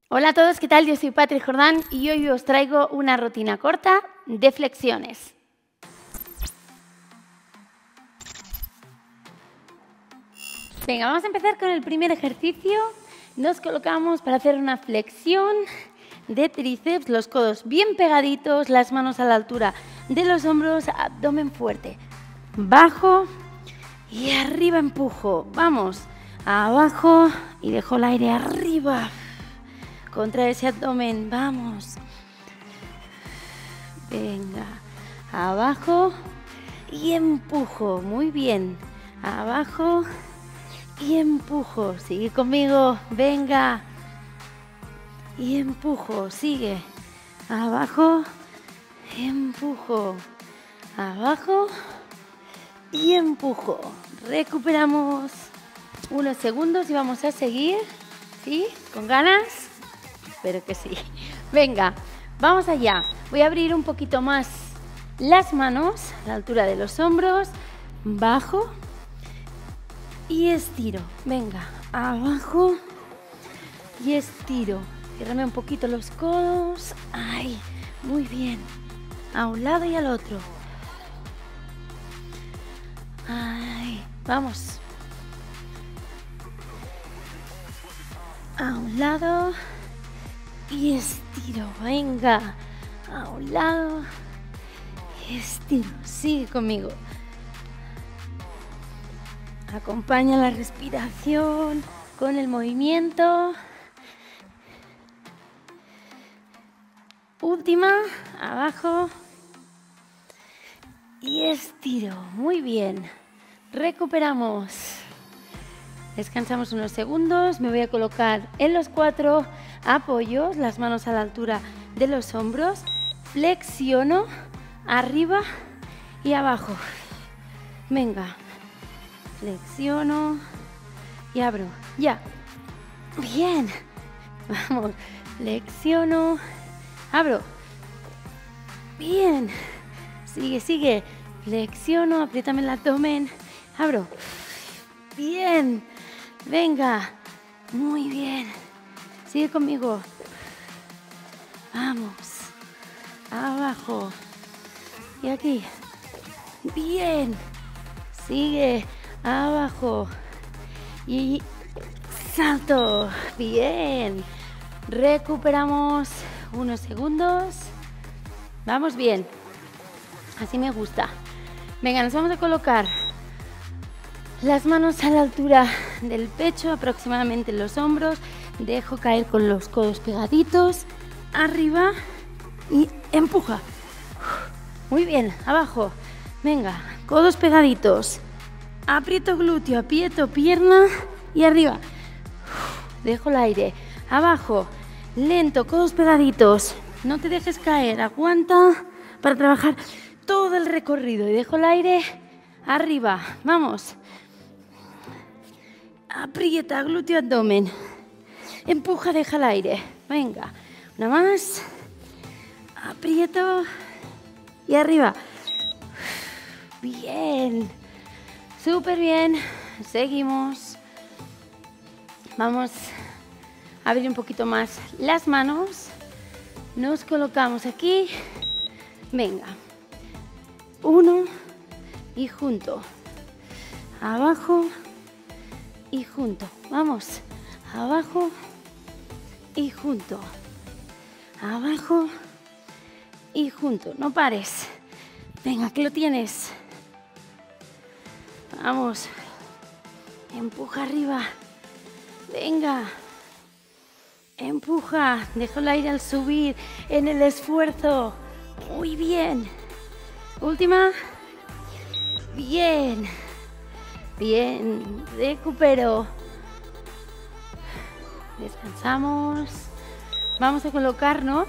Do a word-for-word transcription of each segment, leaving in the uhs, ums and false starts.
Hola a todos, ¿qué tal? Yo soy Patri Jordán y hoy os traigo una rutina corta de flexiones. Venga, vamos a empezar con el primer ejercicio. Nos colocamos para hacer una flexión de tríceps, los codos bien pegaditos, las manos a la altura de los hombros, abdomen fuerte. Bajo y arriba empujo. Vamos, abajo y dejo el aire arriba. Contra ese abdomen, vamos. Venga, abajo y empujo. Muy bien, abajo y empujo. Sigue conmigo, venga. Y empujo, sigue. Abajo, empujo. Abajo y empujo. Recuperamos unos segundos y vamos a seguir. ¿Sí? ¿Con ganas? Espero que sí. Venga, vamos allá. Voy a abrir un poquito más las manos a la altura de los hombros. Bajo y estiro. Venga, abajo y estiro. Ciérrame un poquito los codos. Ay, muy bien. A un lado y al otro. Ay, vamos. A un lado y estiro. Venga, a un lado y estiro. Sigue conmigo. Acompaña la respiración con el movimiento. Última, abajo y estiro. Muy bien. Recuperamos. Descansamos unos segundos. Me voy a colocar en los cuatro apoyos, las manos a la altura de los hombros. Flexiono arriba y abajo. Venga. Flexiono y abro. Ya. Bien. Vamos. Flexiono. Abro. Bien. Sigue, sigue. Flexiono. Apriétame el abdomen. Abro. Bien. Venga. Muy bien. Sigue conmigo. Vamos. Abajo. Y aquí. Bien. Sigue. Abajo. Y salto. Bien. Recuperamos unos segundos. Vamos bien. Así me gusta. Venga, nos vamos a colocar las manos a la altura del pecho, aproximadamente en los hombros. Dejo caer con los codos pegaditos. Arriba y empuja. Muy bien, abajo. Venga, codos pegaditos. Aprieto glúteo, aprieto pierna y arriba. Dejo el aire. Abajo, lento, codos pegaditos. No te dejes caer, aguanta para trabajar todo el recorrido. Y dejo el aire arriba. Vamos. Aprieta, glúteo, abdomen. Empuja, deja el aire. Venga, una más. Aprieto y arriba. Bien. Súper bien. Seguimos. Vamos a abrir un poquito más las manos. Nos colocamos aquí. Venga. Uno y junto. Abajo y junto. Vamos. Abajo y junto. Abajo y junto. No pares. Venga, que lo tienes. Vamos. Empuja arriba. Venga. Empuja. Deja el aire al subir en el esfuerzo. Muy bien. Última. Bien. Bien. Recupero. Descansamos. Vamos a colocarnos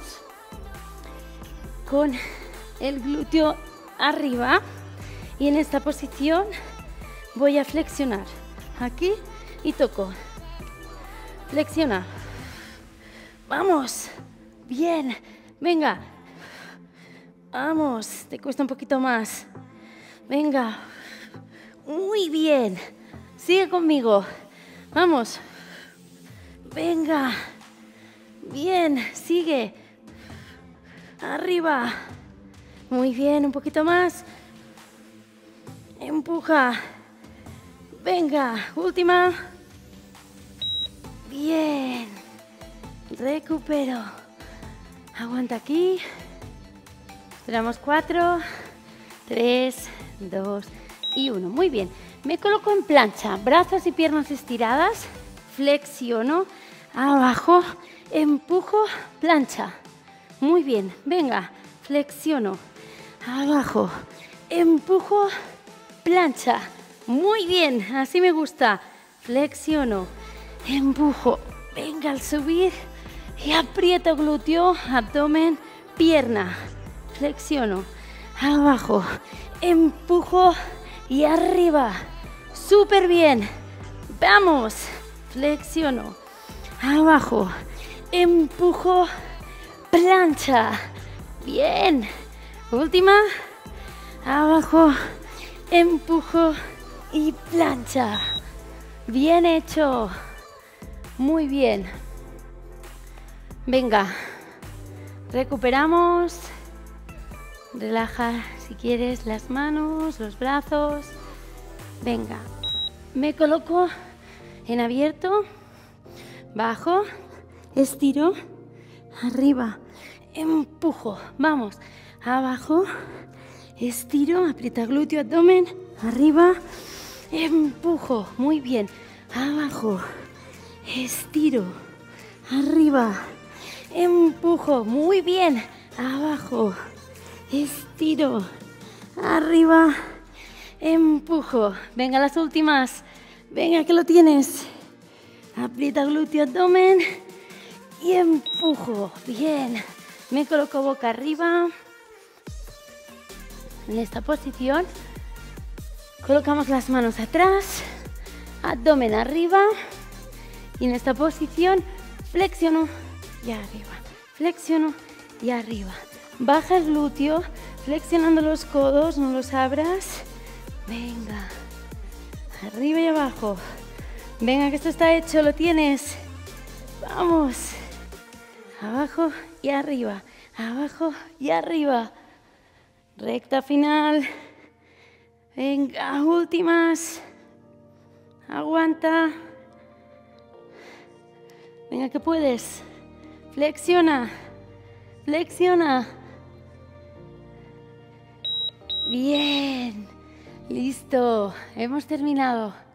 con el glúteo arriba. Y en esta posición voy a flexionar. Aquí y toco. Flexiona. Vamos. Bien. Venga. Vamos. Te cuesta un poquito más. Venga. Muy bien. Sigue conmigo. Vamos. Venga. Bien, sigue. Arriba. Muy bien, un poquito más. Empuja. Venga, última. Bien. Recupero. Aguanta aquí. Esperamos cuatro, tres, dos y uno. Muy bien. Me coloco en plancha. Brazos y piernas estiradas. Flexiono. Abajo. Empujo. Plancha. Muy bien. Venga. Flexiono. Abajo. Empujo. Plancha. Muy bien. Así me gusta. Flexiono. Empujo. Venga, al subir. Y aprieto glúteo, abdomen, pierna. Flexiono. Abajo. Empujo. Y arriba. Súper bien. Vamos. Flexiono. Abajo. Empujo. Plancha. Bien. Última. Abajo. Empujo. Y plancha. Bien hecho. Muy bien. Venga. Recuperamos. Relaja si quieres las manos, los brazos. Venga. Me coloco en abierto. Bajo. Estiro. Arriba. Empujo. Vamos. Abajo. Estiro. Aprieta glúteo, abdomen. Arriba. Empujo. Muy bien. Abajo. Estiro. Arriba. Empujo. Muy bien. Abajo. Estiro. Arriba. Empujo. Venga, las últimas. Venga, que lo tienes. Aprieta glúteo, abdomen. Y empujo. Bien. Me coloco boca arriba. En esta posición. Colocamos las manos atrás. Abdomen arriba. Y en esta posición flexiono y arriba. Flexiono y arriba. Baja el glúteo. Flexionando los codos. No los abras. Venga. Arriba y abajo. Venga, que esto está hecho. Lo tienes. Vamos. Abajo y arriba. Abajo y arriba. Recta final. Venga, últimas. Aguanta. Venga, que puedes. Flexiona. Flexiona. Bien. Listo. Hemos terminado.